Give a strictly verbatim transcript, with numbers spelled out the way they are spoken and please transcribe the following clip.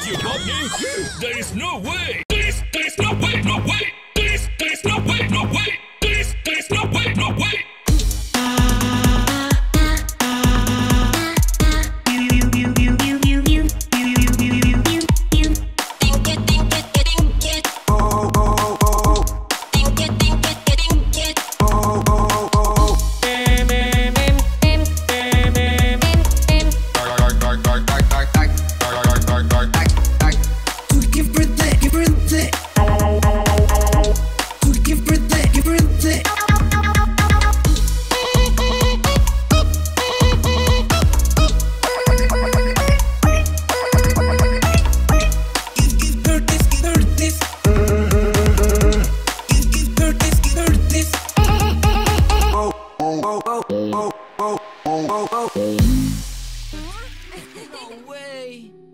you, Pomni! There is no way! There is, there is no way, no way! There is, there is no way, no way! There is, there is no way, no way! No way!